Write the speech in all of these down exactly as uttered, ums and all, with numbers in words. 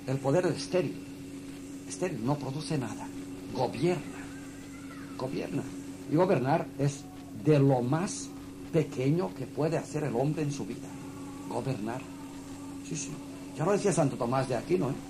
El poder es estéril. Estéril, no produce nada. Gobierna. Gobierna. Y gobernar es de lo más pequeño que puede hacer el hombre en su vida. Gobernar. Sí, sí. Ya lo decía Santo Tomás de Aquino, ¿eh?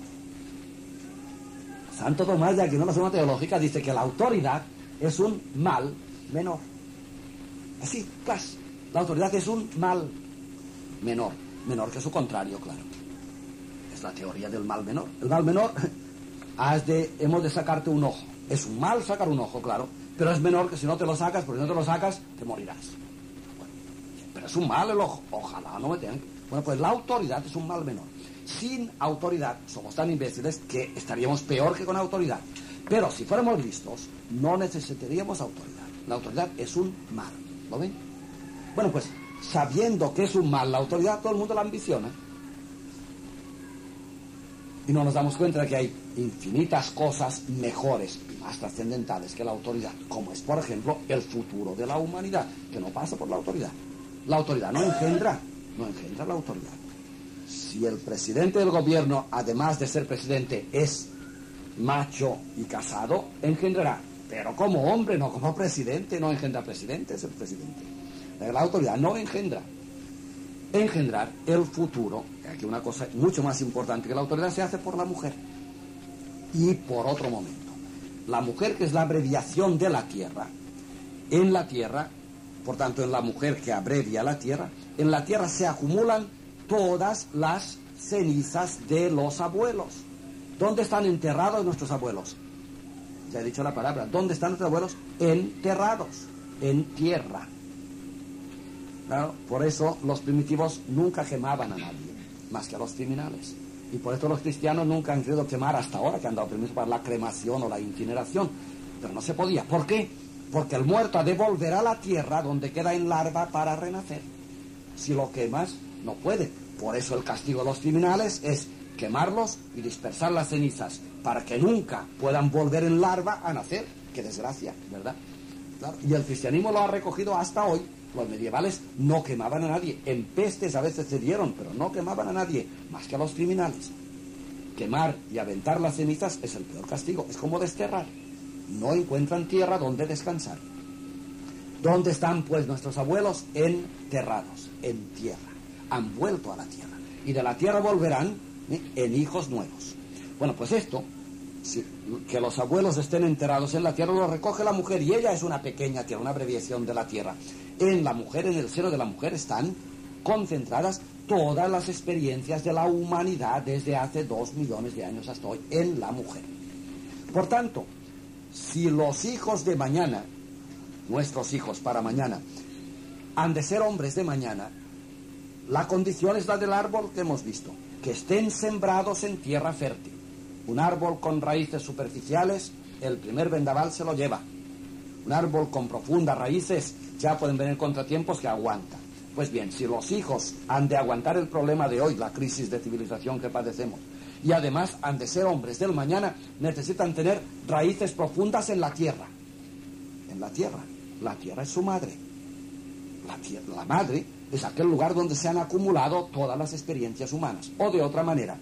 Santo Tomás de Aquino, en la Suma Teológica, dice que la autoridad es un mal menor. Así, clas. La autoridad es un mal menor. Menor que su contrario, claro. Es la teoría del mal menor. El mal menor, has de, hemos de sacarte un ojo. Es un mal sacar un ojo, claro, pero es menor que si no te lo sacas, porque si no te lo sacas, te morirás. Bueno, pero es un mal el ojo. Ojalá no me tengan. Bueno, pues la autoridad es un mal menor. Sin autoridad somos tan imbéciles que estaríamos peor que con autoridad. Pero si fuéramos listos, no necesitaríamos autoridad. La autoridad es un mal. ¿Lo ven? Bueno, pues sabiendo que es un mal la autoridad, todo el mundo la ambiciona. Y no nos damos cuenta de que hay infinitas cosas mejores y más trascendentales que la autoridad, como es, por ejemplo, el futuro de la humanidad, que no pasa por la autoridad. La autoridad no engendra, no engendra la autoridad. Si el presidente del gobierno, además de ser presidente, es macho y casado, engendrará. Pero como hombre, no como presidente, no engendra presidente, es el presidente. La autoridad no engendra. Engendrar el futuro, aquí una cosa mucho más importante que la autoridad, se hace por la mujer. Y por otro momento. La mujer, que es la abreviación de la tierra, en la tierra, por tanto en la mujer que abrevia la tierra, en la tierra se acumulan todas las cenizas de los abuelos. ¿Dónde están enterrados nuestros abuelos? Ya he dicho la palabra. ¿Dónde están nuestros abuelos? Enterrados, en tierra. Claro, por eso los primitivos nunca quemaban a nadie, más que a los criminales. Y por eso los cristianos nunca han querido quemar hasta ahora, que han dado permiso para la cremación o la incineración. Pero no se podía. ¿Por qué? Porque el muerto ha de volver a la tierra donde queda en larva para renacer. Si lo quemas, no puede. Por eso el castigo de los criminales es quemarlos y dispersar las cenizas, para que nunca puedan volver en larva a nacer. ¡Qué desgracia!, ¿verdad? Claro. Y el cristianismo lo ha recogido hasta hoy. Los medievales no quemaban a nadie. En pestes a veces se dieron, pero no quemaban a nadie, más que a los criminales. Quemar y aventar las cenizas es el peor castigo. Es como desterrar. No encuentran tierra donde descansar. ¿Dónde están, pues, nuestros abuelos? Enterrados, en tierra. Han vuelto a la tierra. Y de la tierra volverán, ¿eh?, en hijos nuevos. Bueno, pues esto, si, que los abuelos estén enterrados en la tierra, lo recoge la mujer, y ella es una pequeña tierra, una abreviación de la tierra. En la mujer, en el seno de la mujer, están concentradas todas las experiencias de la humanidad desde hace dos millones de años hasta hoy, en la mujer. Por tanto, si los hijos de mañana, nuestros hijos para mañana, han de ser hombres de mañana, la condición es la del árbol que hemos visto, que estén sembrados en tierra fértil. Un árbol con raíces superficiales, el primer vendaval se lo lleva. Un árbol con profundas raíces, ya pueden venir contratiempos que aguanta. Pues bien, si los hijos han de aguantar el problema de hoy, la crisis de civilización que padecemos, y además han de ser hombres del mañana, necesitan tener raíces profundas en la tierra. En la tierra. La tierra es su madre. La, tierra, la madre es aquel lugar donde se han acumulado todas las experiencias humanas. O de otra manera,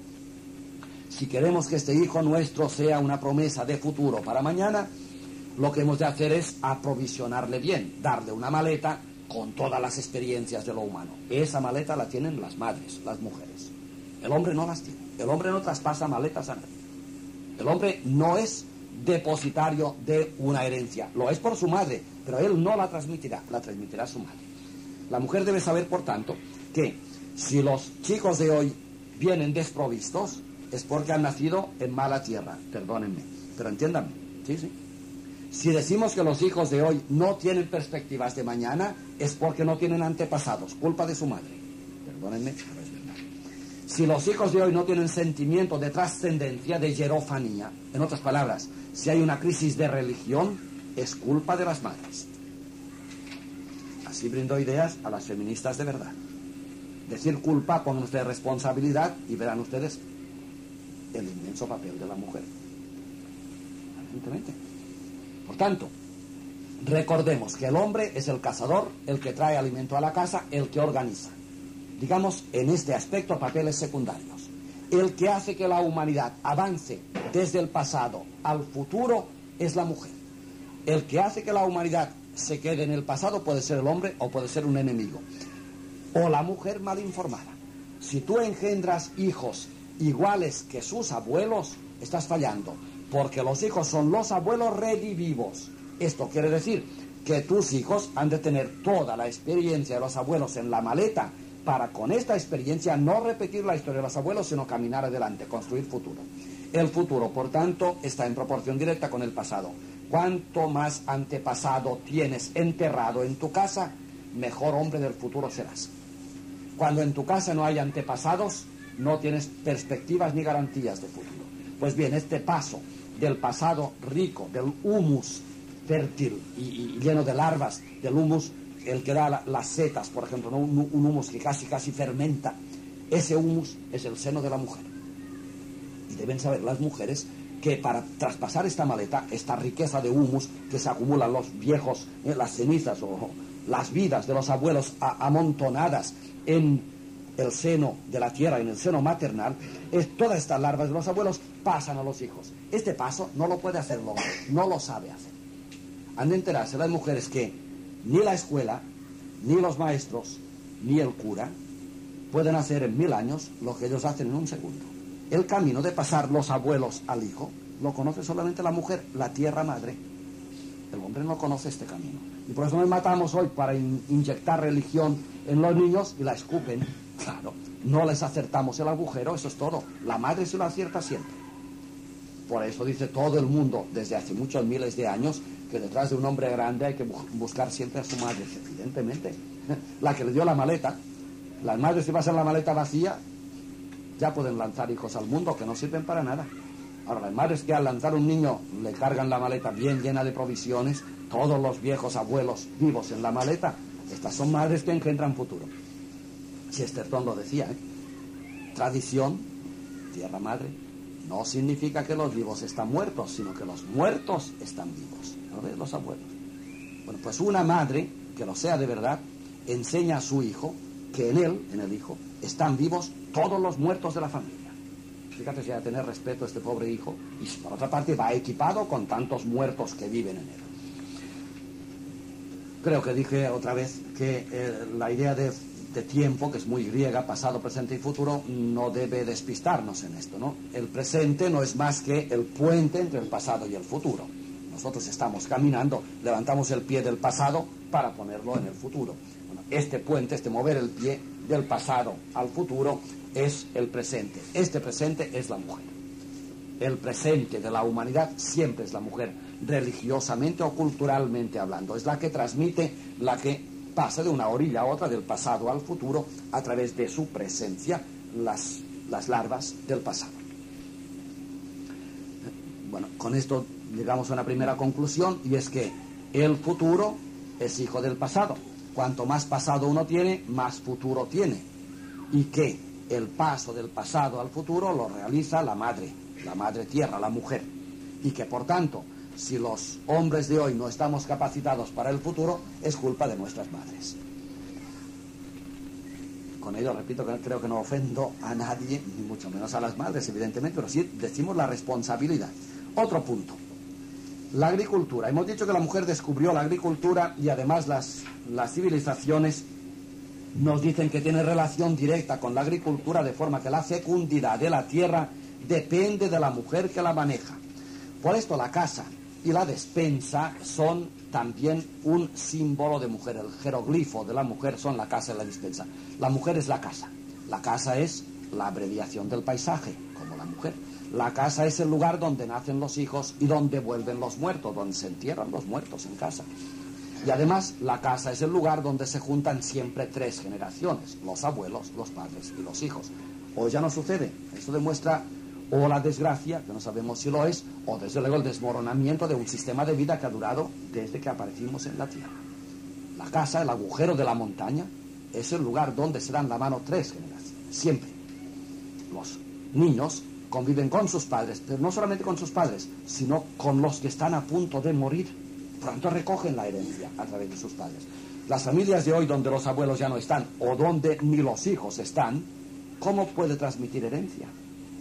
si queremos que este hijo nuestro sea una promesa de futuro para mañana, lo que hemos de hacer es aprovisionarle bien, darle una maleta con todas las experiencias de lo humano. Esa maleta la tienen las madres, las mujeres. El hombre no las tiene. El hombre no traspasa maletas a nadie. El hombre no es depositario de una herencia. Lo es por su madre, pero él no la transmitirá, la transmitirá su madre. La mujer debe saber, por tanto, que si los chicos de hoy vienen desprovistos, es porque han nacido en mala tierra. Perdónenme, pero entiéndanme. Sí, sí. Si decimos que los hijos de hoy no tienen perspectivas de mañana, es porque no tienen antepasados, culpa de su madre. Perdónenme, pero es verdad. Si los hijos de hoy no tienen sentimiento de trascendencia, de hierofanía, en otras palabras, si hay una crisis de religión, es culpa de las madres. Así brindo ideas a las feministas de verdad. Decir culpa, pongan ustedes responsabilidad y verán ustedes el inmenso papel de la mujer. Evidentemente. Por tanto, recordemos que el hombre es el cazador, el que trae alimento a la casa, el que organiza. Digamos, en este aspecto, papeles secundarios. El que hace que la humanidad avance desde el pasado al futuro es la mujer. El que hace que la humanidad se quede en el pasado puede ser el hombre o puede ser un enemigo. O la mujer mal informada. Si tú engendras hijos iguales que sus abuelos, estás fallando, porque los hijos son los abuelos redivivos. Esto quiere decir que tus hijos han de tener toda la experiencia de los abuelos en la maleta para con esta experiencia no repetir la historia de los abuelos, sino caminar adelante, construir futuro. El futuro, por tanto, está en proporción directa con el pasado. Cuanto más antepasado tienes enterrado en tu casa, mejor hombre del futuro serás. Cuando en tu casa no hay antepasados, no tienes perspectivas ni garantías de futuro. Pues bien, este paso del pasado rico, del humus fértil y, y lleno de larvas, del humus, el que da la, las setas, por ejemplo, ¿no? un, un humus que casi casi fermenta, ese humus es el seno de la mujer. Y deben saber las mujeres que para traspasar esta maleta, esta riqueza de humus que se acumulan los viejos, eh, las cenizas o las vidas de los abuelos a, amontonadas en el seno de la tierra, en el seno maternal, es todas estas larvas de los abuelos pasan a los hijos. Este paso no lo puede hacer el hombre, no lo sabe hacer. Han de enterarse las mujeres que ni la escuela, ni los maestros, ni el cura pueden hacer en mil años lo que ellos hacen en un segundo. El camino de pasar los abuelos al hijo lo conoce solamente la mujer, la tierra madre. El hombre no conoce este camino. Y por eso nos matamos hoy para in- inyectar religión en los niños y la escupen. Claro, no les acertamos el agujero, eso es todo. La madre se lo acierta siempre. Por eso dice todo el mundo, desde hace muchos miles de años, que detrás de un hombre grande hay que bu- buscar siempre a su madre. Evidentemente, la que le dio la maleta. Las madres, si vas a la maleta vacía, ya pueden lanzar hijos al mundo que no sirven para nada. Ahora, las madres que al lanzar un niño le cargan la maleta bien llena de provisiones, todos los viejos abuelos vivos en la maleta, estas son madres que engendran futuro. Chesterton lo decía, ¿eh? Tradición, tierra madre, no significa que los vivos están muertos, sino que los muertos están vivos. ¿No ves? Los abuelos. Bueno, pues una madre, que lo sea de verdad, enseña a su hijo que en él, en el hijo, están vivos todos los muertos de la familia. Fíjate si ha de tener respeto a este pobre hijo, y por otra parte va equipado con tantos muertos que viven en él. Creo que dije otra vez que eh, la idea de, de tiempo, que es muy griega, pasado, presente y futuro, no debe despistarnos en esto, ¿no? El presente no es más que el puente entre el pasado y el futuro. Nosotros estamos caminando, levantamos el pie del pasado para ponerlo en el futuro. Bueno, este puente, este mover el pie del pasado al futuro, es el presente. Este presente es la mujer. El presente de la humanidad siempre es la mujer, religiosamente o culturalmente hablando. Es la que transmite, la que pasa de una orilla a otra, del pasado al futuro, a través de su presencia, las, las larvas del pasado. Bueno, con esto llegamos a una primera conclusión, y es que el futuro es hijo del pasado. Cuanto más pasado uno tiene, más futuro tiene. Y que el paso del pasado al futuro lo realiza la madre, la madre tierra, la mujer. Y que por tanto, si los hombres de hoy no estamos capacitados para el futuro, es culpa de nuestras madres. Con ello, repito, que creo que no ofendo a nadie, ni mucho menos a las madres, evidentemente, pero sí decimos la responsabilidad. Otro punto. La agricultura. Hemos dicho que la mujer descubrió la agricultura, y además las, las civilizaciones nos dicen que tiene relación directa con la agricultura, de forma que la fecundidad de la tierra depende de la mujer que la maneja. Por esto la casa y la despensa son también un símbolo de mujer. El jeroglifo de la mujer son la casa y la despensa. La mujer es la casa. La casa es la abreviación del paisaje, como la mujer. La casa es el lugar donde nacen los hijos y donde vuelven los muertos, donde se entierran los muertos en casa. Y además, la casa es el lugar donde se juntan siempre tres generaciones: los abuelos, los padres y los hijos. Hoy ya no sucede. Esto demuestra o la desgracia, que no sabemos si lo es, o desde luego el desmoronamiento de un sistema de vida que ha durado desde que aparecimos en la tierra. La casa, el agujero de la montaña, es el lugar donde se dan la mano tres generaciones. Siempre. Los niños conviven con sus padres, pero no solamente con sus padres, sino con los que están a punto de morir. Por tanto, recogen la herencia a través de sus padres. Las familias de hoy, donde los abuelos ya no están, o donde ni los hijos están, ¿cómo puede transmitir herencia?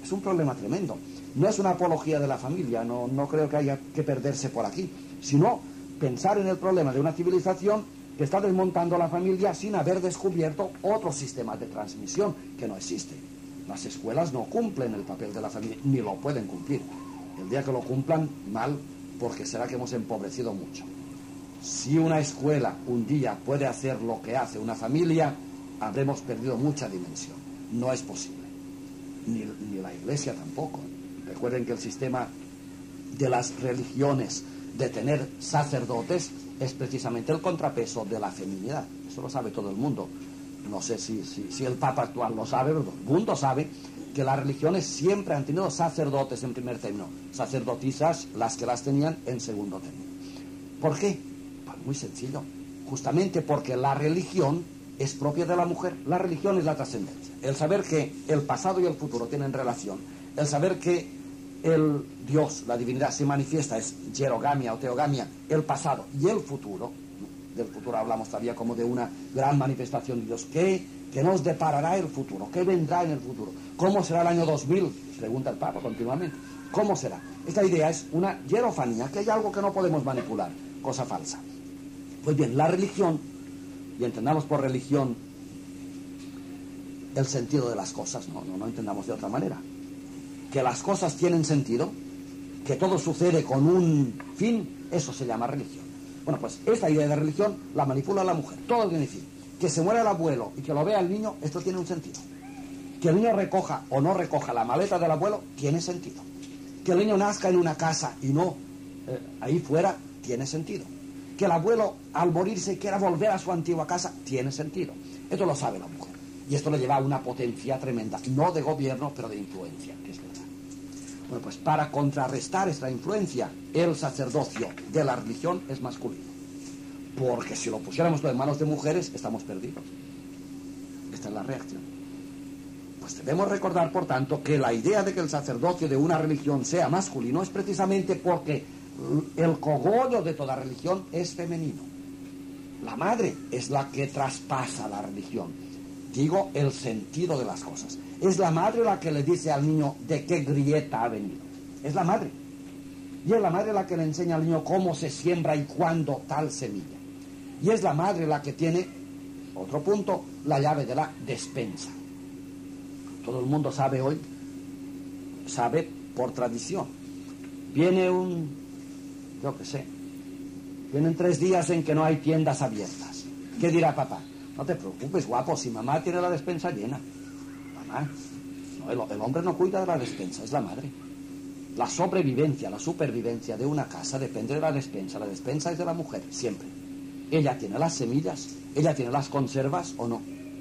Es un problema tremendo. No es una apología de la familia, no, no creo que haya que perderse por aquí, sino pensar en el problema de una civilización que está desmontando a la familia sin haber descubierto otros sistemas de transmisión que no existen. Las escuelas no cumplen el papel de la familia, ni lo pueden cumplir. El día que lo cumplan, mal, porque será que hemos empobrecido mucho. Si una escuela un día puede hacer lo que hace una familia, habremos perdido mucha dimensión. No es posible. Ni, ni la Iglesia tampoco. Recuerden que el sistema de las religiones de tener sacerdotes es precisamente el contrapeso de la feminidad. Eso lo sabe todo el mundo. No sé si, si, si el Papa actual lo sabe, pero el mundo sabe que las religiones siempre han tenido sacerdotes en primer término, sacerdotisas las que las tenían en segundo término. ¿Por qué? Pues muy sencillo. Justamente porque la religión es propia de la mujer. La religión es la trascendencia. El saber que el pasado y el futuro tienen relación, el saber que el Dios, la divinidad, se manifiesta, es hierogamia o teogamia, el pasado y el futuro. Del futuro hablamos todavía como de una gran manifestación de Dios. ¿Qué, qué nos deparará el futuro? ¿Qué vendrá en el futuro? ¿Cómo será el año dos mil? Pregunta el Papa continuamente. ¿Cómo será? Esta idea es una hierofanía, que hay algo que no podemos manipular, cosa falsa. Pues bien, la religión, y entendamos por religión el sentido de las cosas, no, no, no entendamos de otra manera. Que las cosas tienen sentido, que todo sucede con un fin, eso se llama religión. Bueno, pues esta idea de religión la manipula la mujer, todo tiene fin. Que se muera el abuelo y que lo vea el niño, esto tiene un sentido. Que el niño recoja o no recoja la maleta del abuelo, tiene sentido. Que el niño nazca en una casa y no eh, ahí fuera, tiene sentido. Que el abuelo al morirse quiera volver a su antigua casa, tiene sentido. Esto lo sabe la mujer. Y esto le lleva a una potencia tremenda, no de gobierno, pero de influencia, que es verdad. Bueno, pues para contrarrestar esta influencia, el sacerdocio de la religión es masculino. Porque si lo pusiéramos en manos de mujeres, estamos perdidos. Esta es la reacción. Pues debemos recordar, por tanto, que la idea de que el sacerdocio de una religión sea masculino es precisamente porque el cogollo de toda religión es femenino. La madre es la que traspasa la religión. Digo, el sentido de las cosas. Es la madre la que le dice al niño de qué grieta ha venido. Es la madre. Y es la madre la que le enseña al niño cómo se siembra y cuándo tal semilla. Y es la madre la que tiene, otro punto, la llave de la despensa. Todo el mundo sabe hoy, sabe por tradición. Viene un, yo qué sé, vienen tres días en que no hay tiendas abiertas. ¿Qué dirá papá? No te preocupes, guapo, si mamá tiene la despensa llena. Mamá, no, el, el hombre no cuida de la despensa, es la madre. La sobrevivencia, la supervivencia de una casa depende de la despensa. La despensa es de la mujer, siempre. Ella tiene las semillas, ella tiene las conservas o no.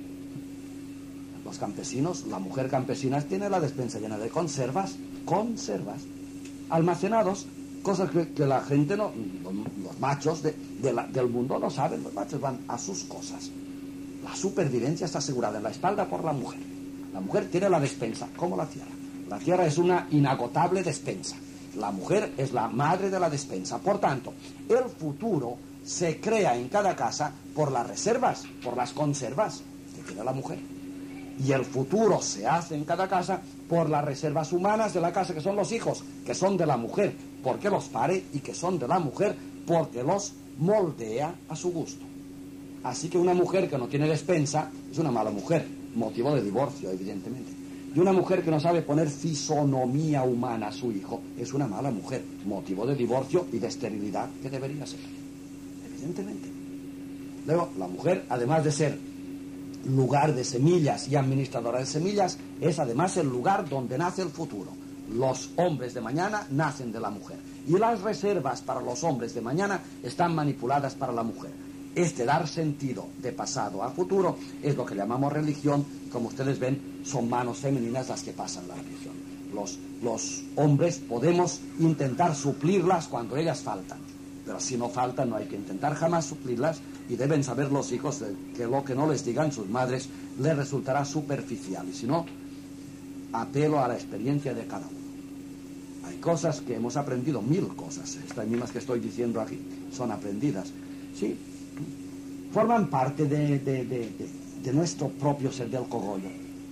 Los campesinos, la mujer campesina tiene la despensa llena de conservas, conservas, almacenados, cosas que, que la gente no, los, los machos de, de la, del mundo no saben. Los machos van a sus cosas. La supervivencia está asegurada en la espalda por la mujer. La mujer tiene la despensa, como la tierra. La tierra es una inagotable despensa. La mujer es la madre de la despensa. Por tanto, el futuro se crea en cada casa por las reservas, por las conservas que tiene la mujer. Y el futuro se hace en cada casa por las reservas humanas de la casa, que son los hijos, que son de la mujer, porque los pare, y que son de la mujer, porque los moldea a su gusto. Así que una mujer que no tiene despensa es una mala mujer, motivo de divorcio, evidentemente. Y una mujer que no sabe poner fisonomía humana a su hijo es una mala mujer, motivo de divorcio y de esterilidad que debería ser, evidentemente. Luego, la mujer, además de ser lugar de semillas y administradora de semillas, es además el lugar donde nace el futuro. Los hombres de mañana nacen de la mujer. Y las reservas para los hombres de mañana están manipuladas para la mujer. Este dar sentido de pasado a futuro es lo que llamamos religión. Como ustedes ven, son manos femeninas las que pasan la religión. Los, los hombres podemos intentar suplirlas cuando ellas faltan, pero si no faltan no hay que intentar jamás suplirlas, y deben saber los hijos que lo que no les digan sus madres les resultará superficial, y si no, apelo a la experiencia de cada uno. Hay cosas que hemos aprendido, mil cosas, estas mismas que estoy diciendo aquí, son aprendidas. Sí, forman parte de, de, de, de, de nuestro propio ser del cogollo.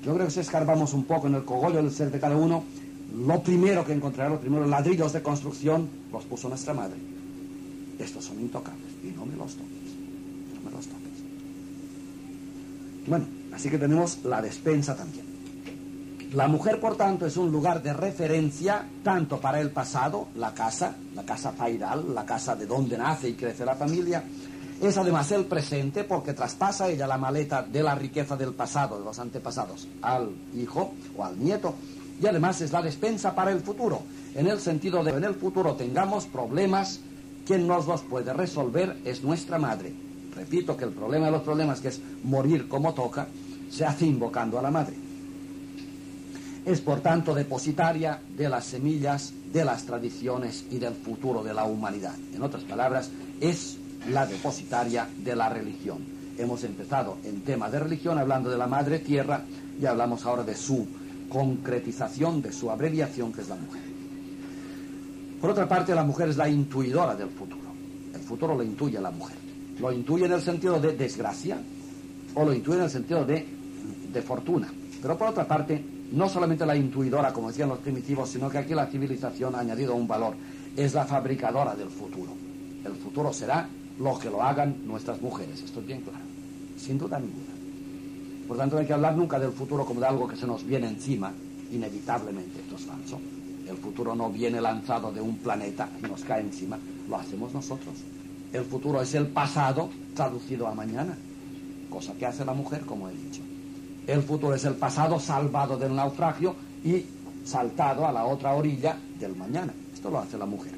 Yo creo que si escarbamos un poco en el cogollo del ser de cada uno, lo primero que encontrará, los primeros ladrillos de construcción, los puso nuestra madre. Estos son intocables, y no me los toques, no me los toques. Bueno, así que tenemos la despensa también. La mujer, por tanto, es un lugar de referencia tanto para el pasado, la casa, la casa pairal, la casa de donde nace y crece la familia. Es además el presente porque traspasa ella la maleta de la riqueza del pasado, de los antepasados, al hijo o al nieto. Y además es la despensa para el futuro, en el sentido de que en el futuro tengamos problemas, quien nos los puede resolver es nuestra madre. Repito que el problema de los problemas, que es morir como toca, se hace invocando a la madre. Es por tanto depositaria de las semillas, de las tradiciones y del futuro de la humanidad. En otras palabras, es la depositaria de la religión. Hemos empezado en tema de religión hablando de la madre tierra y hablamos ahora de su concretización, de su abreviación, que es la mujer. Por otra parte, la mujer es la intuidora del futuro. El futuro lo intuye la mujer. Lo intuye en el sentido de desgracia o lo intuye en el sentido de, de fortuna. Pero por otra parte, no solamente la intuidora, como decían los primitivos, sino que aquí la civilización ha añadido un valor. Es la fabricadora del futuro. El futuro será lo que lo hagan nuestras mujeres. Esto es bien claro, sin duda ninguna. Por tanto, no hay que hablar nunca del futuro como de algo que se nos viene encima, inevitablemente. Esto es falso. El futuro no viene lanzado de un planeta y nos cae encima, lo hacemos nosotros. El futuro es el pasado traducido a mañana, cosa que hace la mujer, como he dicho. El futuro es el pasado salvado del naufragio y saltado a la otra orilla del mañana. Esto lo hace la mujer.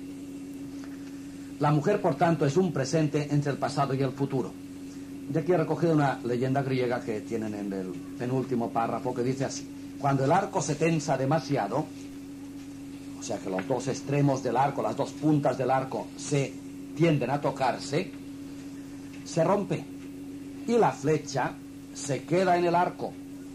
La mujer, por tanto, es un presente entre el pasado y el futuro. Y aquí he recogido una leyenda griega que tienen en el penúltimo párrafo que dice así: cuando el arco se tensa demasiado, o sea que los dos extremos del arco, las dos puntas del arco se tienden a tocarse, se rompe y la flecha se queda en el arco.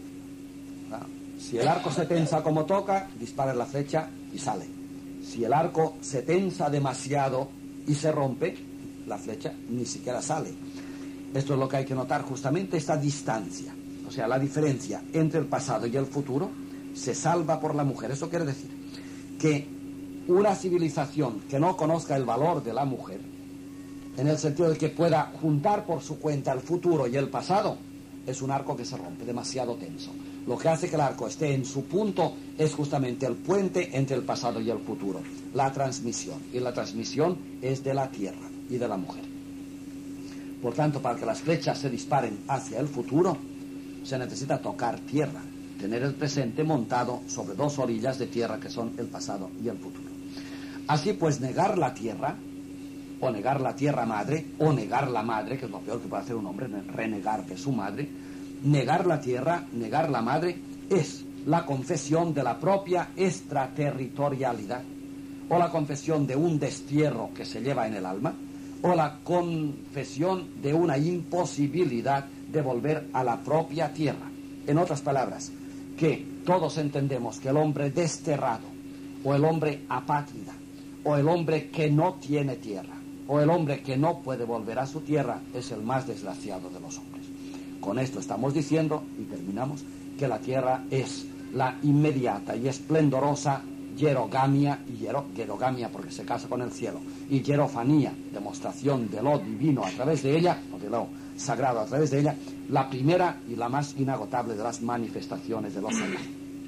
Si el arco se tensa como toca, dispara la flecha y sale. Si el arco se tensa demasiado y se rompe, la flecha ni siquiera sale. Esto es lo que hay que notar, justamente esta distancia, o sea, la diferencia entre el pasado y el futuro se salva por la mujer. Eso quiere decir que una civilización que no conozca el valor de la mujer, en el sentido de que pueda juntar por su cuenta el futuro y el pasado, es un arco que se rompe, demasiado tenso. Lo que hace que el arco esté en su punto es justamente el puente entre el pasado y el futuro, la transmisión. Y la transmisión es de la tierra y de la mujer. Por tanto, para que las flechas se disparen hacia el futuro, se necesita tocar tierra, tener el presente montado sobre dos orillas de tierra que son el pasado y el futuro. Así pues, negar la tierra, o negar la tierra madre, o negar la madre, que es lo peor que puede hacer un hombre, renegar de su madre, negar la tierra, negar la madre, es la confesión de la propia extraterritorialidad, o la confesión de un destierro que se lleva en el alma, o la confesión de una imposibilidad de volver a la propia tierra. En otras palabras, que todos entendemos que el hombre desterrado, o el hombre apátrida, o el hombre que no tiene tierra, o el hombre que no puede volver a su tierra, es el más desgraciado de los hombres. Con esto estamos diciendo, y terminamos, que la tierra es la inmediata y esplendorosa hierogamia, y hiero, hierogamia porque se casa con el cielo, y hierofanía, demostración de lo divino a través de ella, o de lo sagrado a través de ella, la primera y la más inagotable de las manifestaciones de lo sagrado.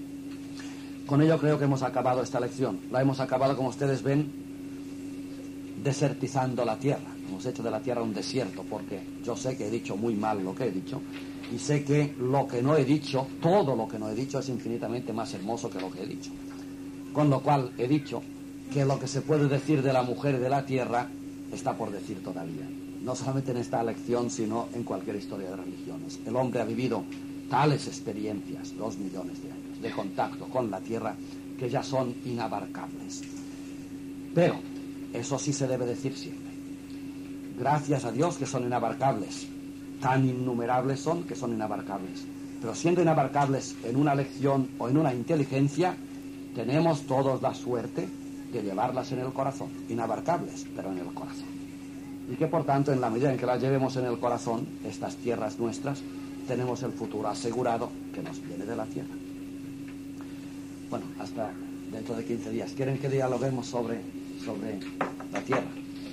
Con ello creo que hemos acabado esta lección. La hemos acabado, como ustedes ven, desertizando la tierra. Hemos hecho de la tierra un desierto, porque yo sé que he dicho muy mal lo que he dicho, y sé que lo que no he dicho, todo lo que no he dicho, es infinitamente más hermoso que lo que he dicho. Con lo cual he dicho que lo que se puede decir de la mujer y de la tierra está por decir todavía. No solamente en esta lección, sino en cualquier historia de religiones. El hombre ha vivido tales experiencias, dos millones de años, de contacto con la tierra, que ya son inabarcables. Pero eso sí se debe decir siempre. Gracias a Dios que son inabarcables. Tan innumerables son que son inabarcables. Pero siendo inabarcables en una lección o en una inteligencia, tenemos todos la suerte de llevarlas en el corazón. Inabarcables, pero en el corazón. Y que por tanto, en la medida en que las llevemos en el corazón, estas tierras nuestras, tenemos el futuro asegurado que nos viene de la tierra. Bueno, hasta dentro de quince días. ¿Quieren que dialoguemos sobre, sobre la tierra?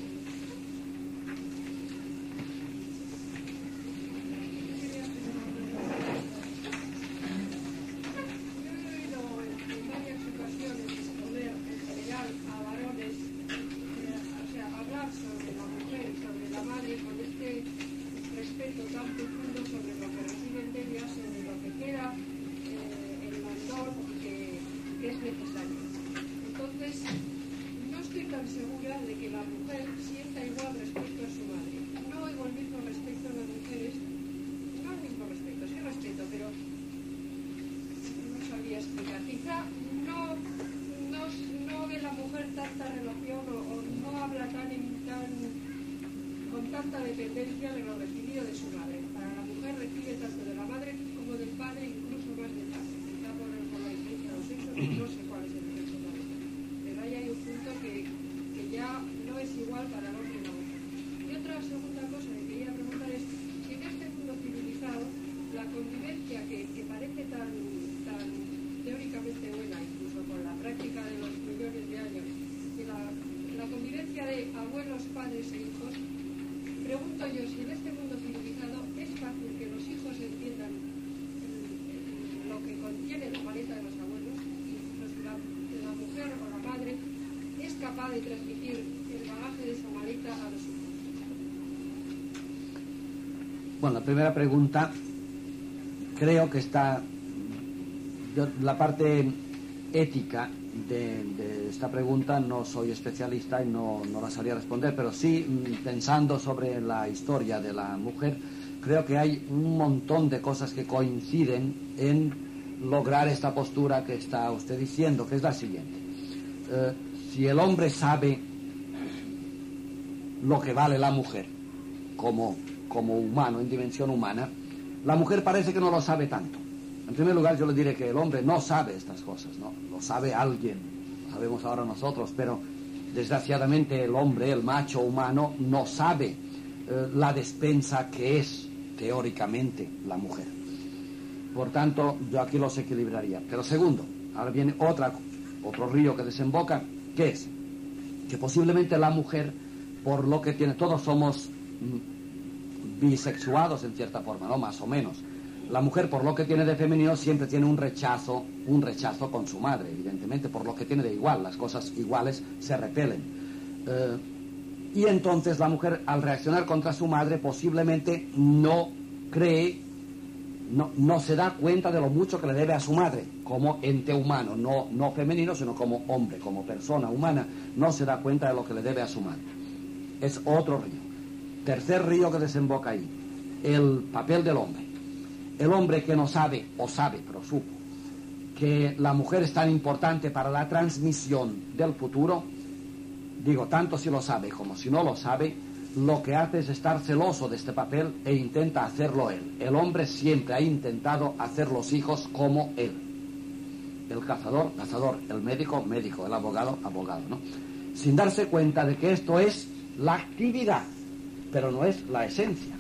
De transmitir el bagaje de esa maleta a los hijos. Bueno, la primera pregunta, creo que está, yo, la parte ética de, de esta pregunta no soy especialista y no, no la sabría responder, pero sí, pensando sobre la historia de la mujer, creo que hay un montón de cosas que coinciden en lograr esta postura que está usted diciendo, que es la siguiente. Eh, Si el hombre sabe lo que vale la mujer como, como humano, en dimensión humana, la mujer parece que no lo sabe tanto. En primer lugar, yo le diré que el hombre no sabe estas cosas, ¿no? Lo sabe alguien, lo sabemos ahora nosotros, pero desgraciadamente el hombre, el macho humano, no sabe eh, la despensa que es teóricamente la mujer. Por tanto, yo aquí los equilibraría. Pero segundo, ahora viene otra, otro río que desemboca. ¿Qué es? Que posiblemente la mujer, por lo que tiene, todos somos bisexuados en cierta forma, ¿no? Más o menos. La mujer, por lo que tiene de femenino, siempre tiene un rechazo, un rechazo con su madre, evidentemente, por lo que tiene de igual. Las cosas iguales se repelen. Eh, y entonces la mujer, al reaccionar contra su madre, posiblemente no cree, no, no se da cuenta de lo mucho que le debe a su madre, como ente humano, no, no femenino, sino como hombre, como persona humana, no se da cuenta de lo que le debe a su madre. Es otro río. Tercer río que desemboca ahí, el papel del hombre. El hombre que no sabe, o sabe, pero supo, que la mujer es tan importante para la transmisión del futuro, digo, tanto si lo sabe como si no lo sabe, lo que hace es estar celoso de este papel e intenta hacerlo él. El hombre siempre ha intentado hacer los hijos como él. El cazador, cazador, el médico, médico, el abogado, abogado, ¿no? Sin darse cuenta de que esto es la actividad, pero no es la esencia.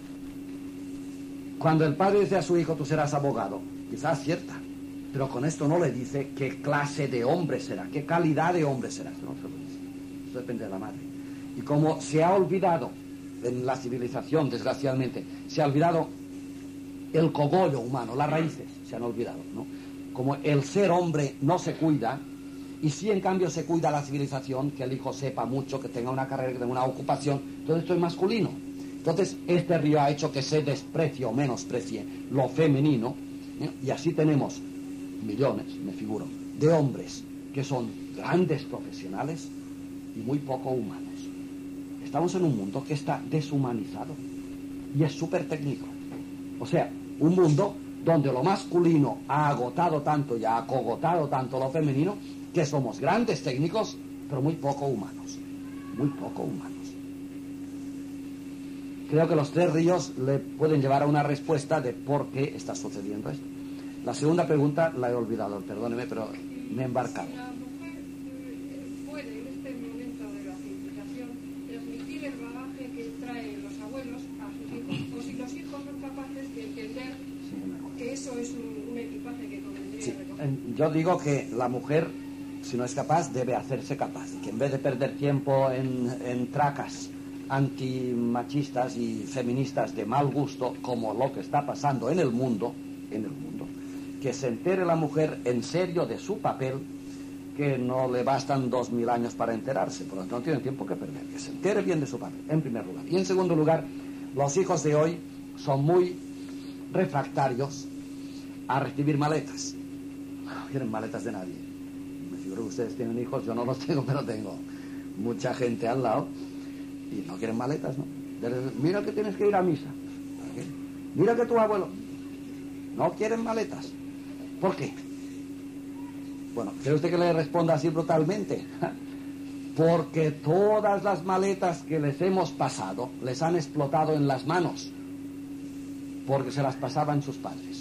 Cuando el padre dice a su hijo, tú serás abogado, quizás acierta, pero con esto no le dice qué clase de hombre será, qué calidad de hombre será. No se lo dice. Eso depende de la madre. Y como se ha olvidado en la civilización, desgraciadamente, se ha olvidado el cogollo humano, las raíces se han olvidado, ¿no? Como el ser hombre no se cuida, y si en cambio se cuida la civilización, que el hijo sepa mucho, que tenga una carrera, que tenga una ocupación, todo esto es masculino. Entonces este río ha hecho que se desprecie o menosprecie lo femenino, ¿eh? Y así tenemos millones, me figuro, de hombres que son grandes profesionales y muy poco humanos. Estamos en un mundo que está deshumanizado y es súper técnico. O sea, un mundo donde lo masculino ha agotado tanto y ha acogotado tanto lo femenino, que somos grandes técnicos, pero muy poco humanos. Muy poco humanos. Creo que los tres ríos le pueden llevar a una respuesta de por qué está sucediendo esto. La segunda pregunta la he olvidado, perdóneme, pero me he embarcado. El bagaje que traen los abuelos a sus hijos, o si los hijos son capaces de entender eso es un, un equipaje que convendría Sí, recoger. en- yo digo que la mujer, si no es capaz, debe hacerse capaz. Y que en vez de perder tiempo en, en tracas antimachistas y feministas de mal gusto, como lo que está pasando en el mundo, en el mundo, que se entere la mujer en serio de su papel, que no le bastan dos mil años para enterarse, por lo tanto no tiene tiempo que perder, que se entere bien de su papel, en primer lugar. Y en segundo lugar, los hijos de hoy son muy refractarios a recibir maletas. No quieren maletas de nadie. Me figuro que ustedes tienen hijos, yo no los tengo, pero tengo mucha gente al lado y no quieren maletas, ¿no? De- Mira que tienes que ir a misa. ¿Para qué? Mira que tu abuelo. No quieren maletas. ¿Por qué? Bueno, ¿quiere usted que le responda así brutalmente? Porque todas las maletas que les hemos pasado les han explotado en las manos porque se las pasaban sus padres.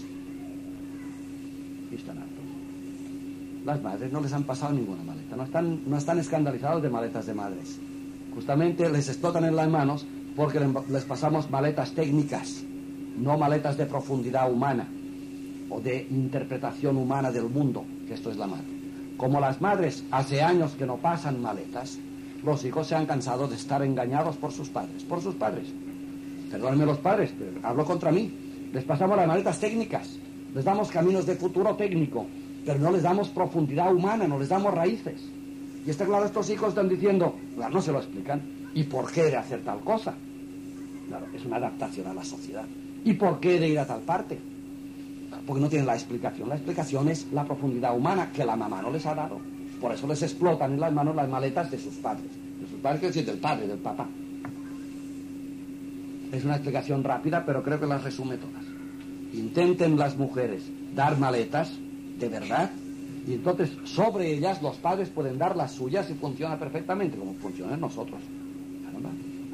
Y están hartos. Las madres no les han pasado ninguna maleta, no están, no están escandalizados de maletas de madres. Justamente les explotan en las manos porque les pasamos maletas técnicas, no maletas de profundidad humana o de interpretación humana del mundo, que esto es la madre. Como las madres hace años que no pasan maletas, los hijos se han cansado de estar engañados por sus padres, por sus padres. Perdónenme los padres, pero hablo contra mí. Les pasamos las maletas técnicas, les damos caminos de futuro técnico, pero no les damos profundidad humana, no les damos raíces. Y está claro, estos hijos están diciendo, claro, no se lo explican, ¿y por qué de hacer tal cosa? Claro, es una adaptación a la sociedad. ¿Y por qué de ir a tal parte? Porque no tienen la explicación. La explicación es la profundidad humana que la mamá no les ha dado. Por eso les explotan en las manos las maletas de sus padres. De sus padres, quiero decir, del padre, del papá. Es una explicación rápida, pero creo que las resume todas. Intenten las mujeres dar maletas, de verdad, y entonces sobre ellas los padres pueden dar las suyas y funciona perfectamente, como funciona en nosotros. Caramba.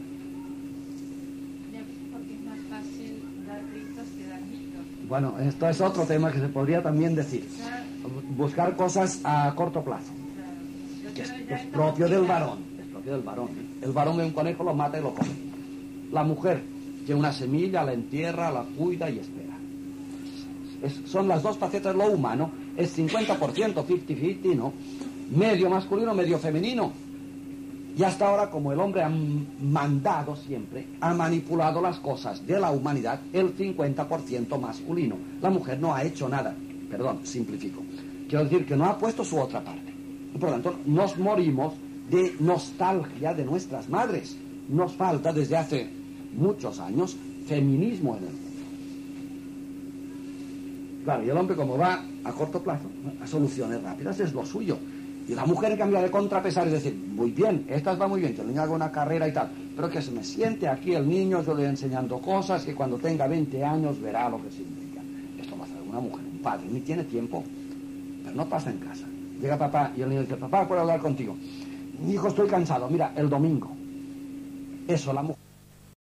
Porque es más fácil dar gritos que dar mitos. Bueno, esto es otro tema que se podría también decir. Buscar cosas a corto plazo. Que es, es propio del varón. Es propio del varón. ¿eh? El varón ve un conejo, lo mata y lo come. La mujer tiene una semilla, la entierra, la cuida y espera. Es, son las dos facetas de lo humano. Es cincuenta por ciento, cincuenta cincuenta, ¿no? Medio masculino, medio femenino. Y hasta ahora, como el hombre ha mandado siempre, ha manipulado las cosas de la humanidad, el cincuenta por ciento masculino. La mujer no ha hecho nada. Perdón, simplifico. Quiero decir que no ha puesto su otra parte. Y por lo tanto, nos morimos de nostalgia de nuestras madres. Nos falta, desde hace muchos años, feminismo en el mundo. Claro, y el hombre, como va a corto plazo, a soluciones rápidas, es lo suyo. Y la mujer, en cambio, ha de contrapesar y decir, muy bien, estas va muy bien, que el niño haga una carrera y tal, pero que se me siente aquí el niño, yo le voy enseñando cosas, que cuando tenga veinte años verá lo que significa. Esto lo hace una mujer, un padre, ni tiene tiempo, pero no pasa en casa. Llega papá y el niño dice, papá, ¿puedo hablar contigo? Mi hijo, estoy cansado, mira, el domingo. Eso, la mujer.